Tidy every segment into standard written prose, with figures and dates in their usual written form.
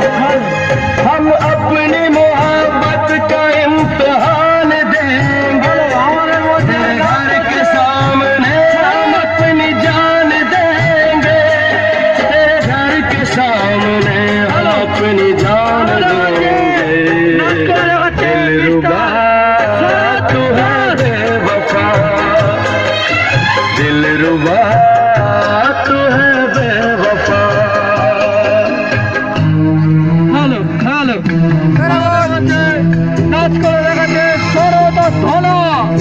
हम अपनी मोहब्बत का इम्तिहान देंगे, घर के सामने हम अपनी जान देंगे, तेरे घर के सामने हम अपनी जान देंगे। दिलरुबा तू है बेवफा, दिलरुबा तू है बेवफा। हेलो हेलो नाच को देखाते छोड़ो तो धोलो।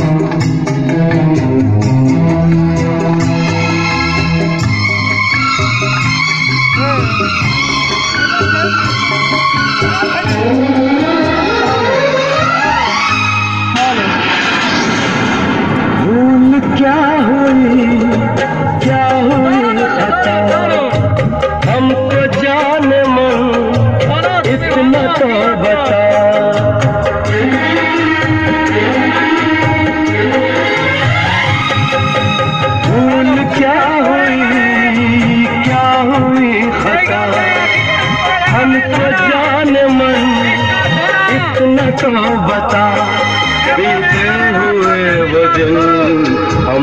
भूल क्या हुई खता, हमको जान मन इतना तो बता। भूल क्या हुई खता, हमको जान मन इतना तो बता। बीते हुए वो दिन हम